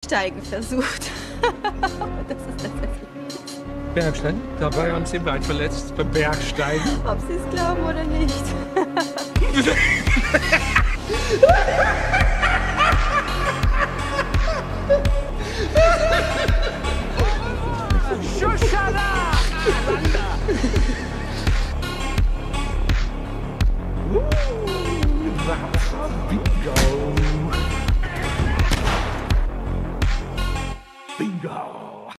Bergsteigen versucht. Das ist tatsächlich. Bergsteigen? Da war uns im Wald verletzt beim Bergsteigen. Ob Sie es glauben oder nicht. Schuschala! Bingo! Bingo!